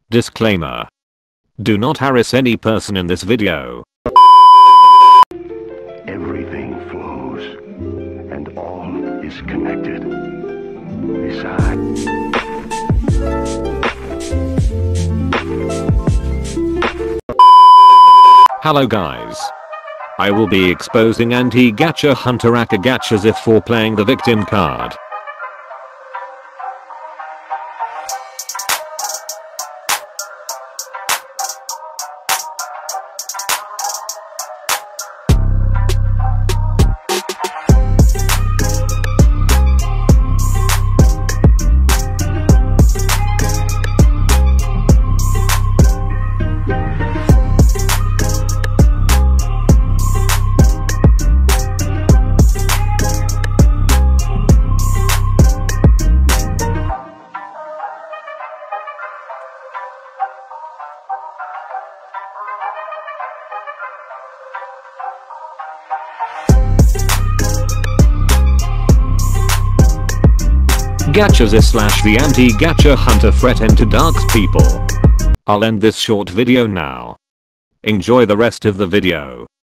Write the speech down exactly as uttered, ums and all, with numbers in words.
Disclaimer. Do not harass any person in this video. Everything flows, and all is connected. Besides... Hello guys. I will be exposing Anti Gachatard Huntard Gacha Ziff for playing the victim card. Gacha Ziff slash the Anti Gachatard Hunter threat into darks people. I'll end this short video now. Enjoy the rest of the video.